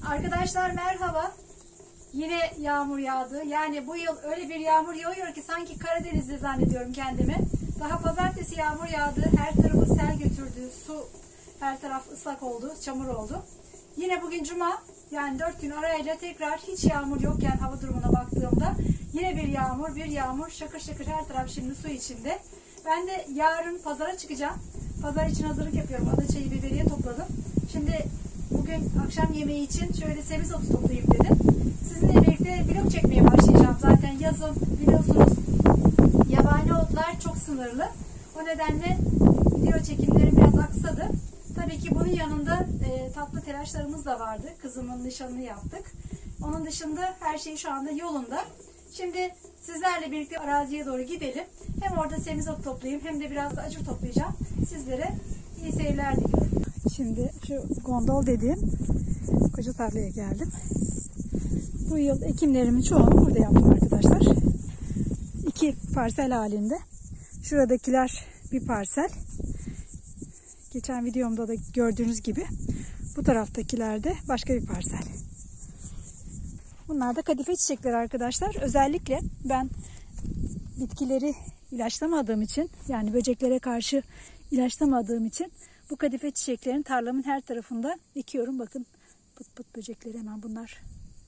Arkadaşlar merhaba. Yine yağmur yağdı. Yani bu yıl öyle bir yağmur yağıyor ki sanki Karadeniz'de zannediyorum kendimi. Daha pazartesi yağmur yağdı. Her tarafı sel götürdü. Su, her taraf ıslak oldu. Çamur oldu. Yine bugün cuma. Yani 4 gün arayla tekrar hiç yağmur yokken hava durumuna baktığımda yine bir yağmur. Şakır şakır her taraf şimdi su içinde. Ben de yarın pazara çıkacağım. Pazar için hazırlık yapıyorum. Adaçayı, biberiye topladım. Şimdi bugün akşam yemeği için şöyle semizotu toplayayım dedim. Sizinle birlikte vlog çekmeye başlayacağım. Zaten yazın biliyorsunuz yabani otlar çok sınırlı. O nedenle video çekimlerim biraz aksadı. Tabii ki bunun yanında tatlı telaşlarımız da vardı. Kızımın nişanını yaptık. Onun dışında her şey şu anda yolunda. Şimdi sizlerle birlikte araziye doğru gidelim. Hem orada semizot toplayayım hem de biraz da acur toplayacağım. Sizlere iyi seyirler diliyorum. Şimdi şu gondol dediğim koca tarlaya geldim. Bu yıl ekimlerimin çoğunu burada yaptım arkadaşlar. 2 parsel halinde. Şuradakiler bir parsel. Geçen videomda da gördüğünüz gibi bu taraftakiler de başka bir parsel. Bunlar da kadife çiçekleri arkadaşlar. Özellikle ben bitkileri ilaçlamadığım için, yani böceklere karşı ilaçlamadığım için bu kadife çiçeklerini tarlamın her tarafında ekiyorum. Bakın pıt pıt böcekleri hemen bunlar.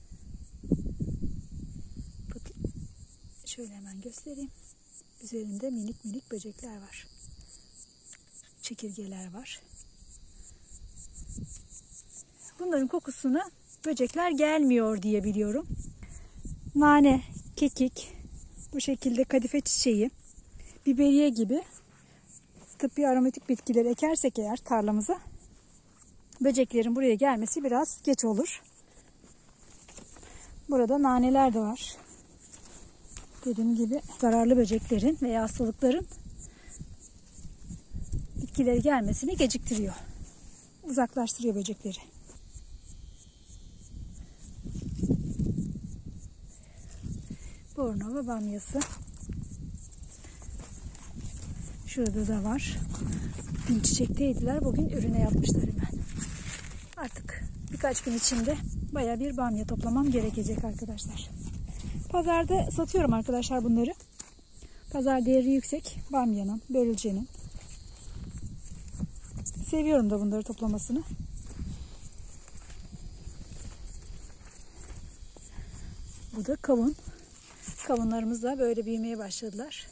Pıt. Şöyle hemen göstereyim. Üzerinde minik minik böcekler var. Çekirgeler var. Bunların kokusuna böcekler gelmiyor diye biliyorum. Nane, kekik, bu şekilde kadife çiçeği, biberiye gibi tıbbi aromatik bitkileri ekersek eğer tarlamıza böceklerin buraya gelmesi biraz geç olur. Burada naneler de var. Dediğim gibi zararlı böceklerin veya hastalıkların bitkileri gelmesini geciktiriyor. Uzaklaştırıyor böcekleri. Bornova bamyası. Şurada da var. Dün çiçekteydiler. Bugün ürüne yapmışlar hemen. Artık birkaç gün içinde bayağı bir bamya toplamam gerekecek arkadaşlar. Pazarda satıyorum arkadaşlar bunları. Pazar değeri yüksek. Bamyanın, börülcenin. Seviyorum da bunları toplamasını. Bu da kavun. Kavunlarımız da böyle büyümeye başladılar.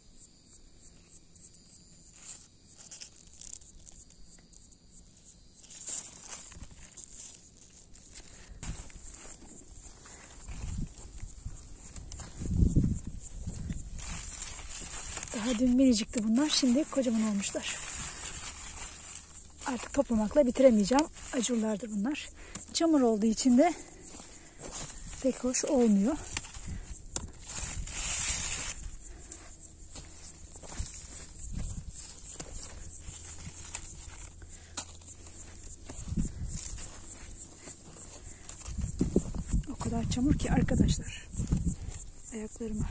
Daha dün minicikti bunlar. Şimdi kocaman olmuşlar. Artık toplamakla bitiremeyeceğim. Acurlardır bunlar. Çamur olduğu için de pek hoş olmuyor. O kadar çamur ki arkadaşlar. Ayaklarıma.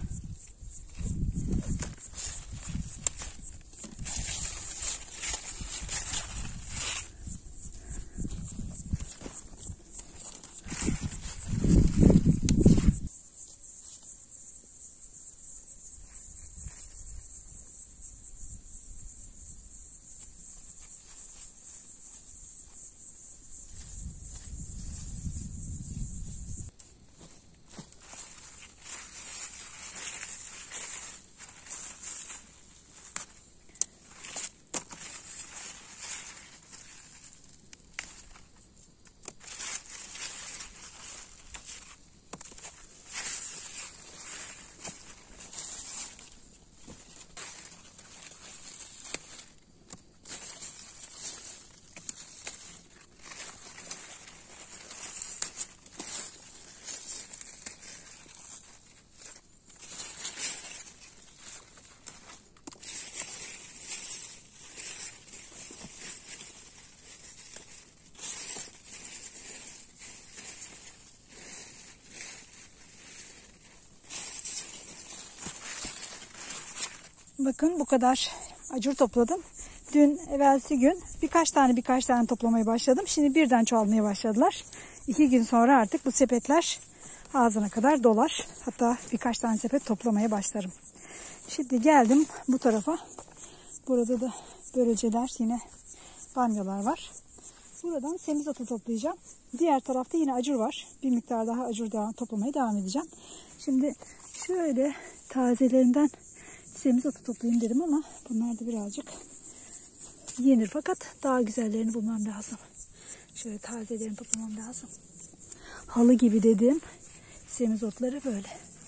Bakın bu kadar acur topladım. Dün evvelsi gün birkaç tane toplamaya başladım. Şimdi birden çoğalmaya başladılar. 2 gün sonra artık bu sepetler ağzına kadar dolar. Hatta birkaç tane sepet toplamaya başlarım. Şimdi geldim bu tarafa. Burada da börülceler, yine bamyalar var. Buradan semizotu toplayacağım. Diğer tarafta yine acur var. Bir miktar daha acur toplamaya devam edeceğim. Şimdi şöyle tazelerinden semizotu toplayayım dedim ama bunlar da birazcık yenir. Fakat daha güzellerini bulmam lazım. Şöyle tazelerini toplamam lazım. Halı gibi dediğim semizotları böyle.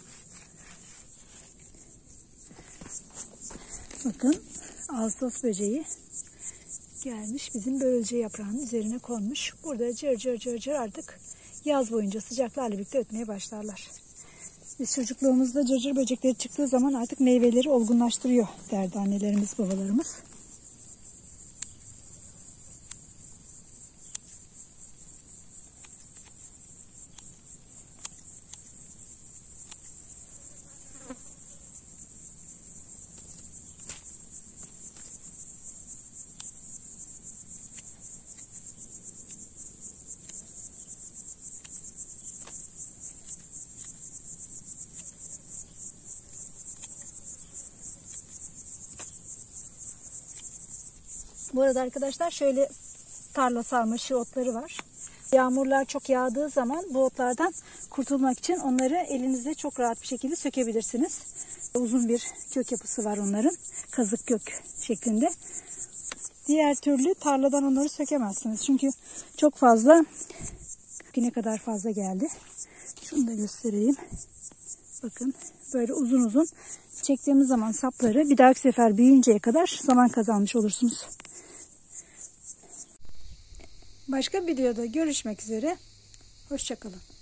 Bakın Ağustos böceği gelmiş, bizim börülce yaprağının üzerine konmuş. Burada cır cır cır cır artık yaz boyunca sıcaklarla birlikte ötmeye başlarlar. Biz çocukluğumuzda cırcır böcekleri çıktığı zaman artık meyveleri olgunlaştırıyor derdi annelerimiz, babalarımız. Bu arada arkadaşlar şöyle tarla sarmaşığı otları var. Yağmurlar çok yağdığı zaman bu otlardan kurtulmak için onları elinizle çok rahat bir şekilde sökebilirsiniz. Uzun bir kök yapısı var onların. Kazık kök şeklinde. Diğer türlü tarladan onları sökemezsiniz. Çünkü çok fazla, ne kadar fazla geldi. Şunu da göstereyim. Bakın böyle uzun uzun çektiğimiz zaman sapları bir dahaki sefer büyüyünceye kadar zaman kazanmış olursunuz. Başka bir videoda görüşmek üzere. Hoşça kalın.